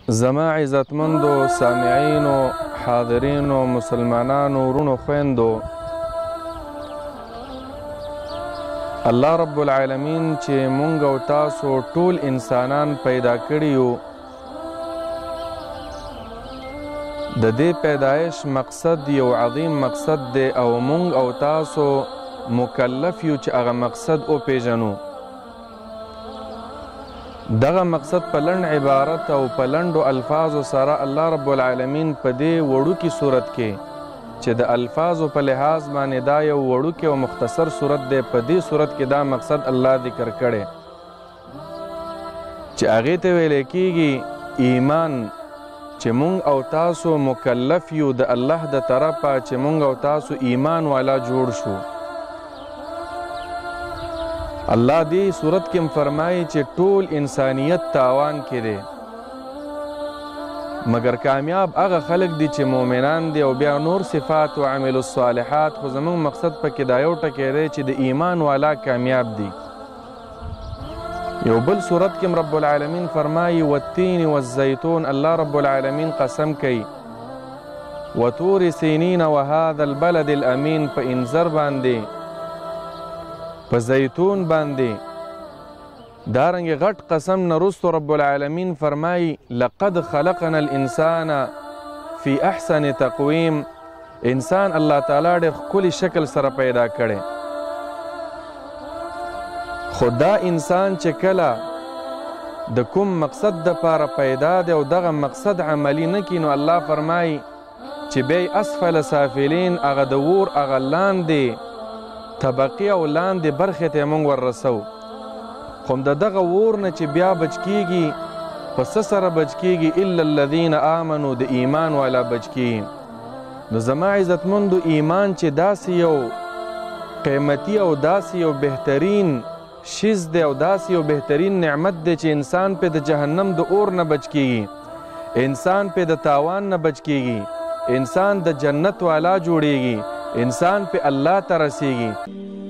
زما عزتمندو سامعینو حاضرینو مسلمانانو ورونو خویندو، الله رب العالمین چې مونږ او تاسو ټول انسانان پیدا کړي یو، د دې پیدایش مقصد یو عظیم مقصد دی او مونږ او تاسو مکلف یو چې هغه مقصد وپیژنو. دغه مقصد په لنډ عبارت او په لنډو الفاظو سره الله رب العالمین په دې وړوکي صورت کې چې د الفاظو په لحاظ باندې دا یو وړوکی او مختصر صورت دی، په دې صورت کې دا مقصد الله ذکر کړی چې هغې ته ویلی کېږي ایمان، چې مونږ او تاسو مکلف یو د الله د طرفه چې مونږ او تاسو ایمان والا جوړ شو. الله دې صورت کې فرمایي چې ټول انسانیت تاوان کې دی، مگر کامیاب هغه خلک دي چې مؤمنان دي او بیا نور صفات او عمل الصالحات. خو زموږ مقصد پکې دا یو ټکی دی چې د ایمان والا کامیاب دي. یو بل صورت کې رب العالمین فرمایي والتین والزیتون، الله رب العالمین قسم کوي وطور سینین وهذا البلد الامین، په انذر باندې په زیتون باندې دارنګ غټ قسم نه رستو رب العالمین فرمایي لقد خلقنا الانسان فی احسن تقویم، انسان الله تعالی ډېر ښکلي شکل سره پیدا کړی. خو دا انسان چې کله د کوم مقصد دپاره پیدا دی او دغه مقصد عملی نه کړي، نو الله فرمایي چې بیا اسفل سافلین، هغه د اور هغه لاندې طبقې او لاندې برخې ته موږ وررسو. خو د دغه اور نه چې بیا بچ کېږي، په څه سره بچ کېږي؟ الا الذین آمنو، د ایمان والا بچ کېږي. نو زما عزتمندو ایمان چې داسې یو قیمتي او داسې یو بهترین شیز دی او داسې یو بهترین نعمت دی چې انسان پې د جهنم د اور نه بچ کېږي، انسان پې د تاوان نه بچ کېږي، انسان د جنت والا جوړیږي، انسان پہ اللہ ته رسیږي.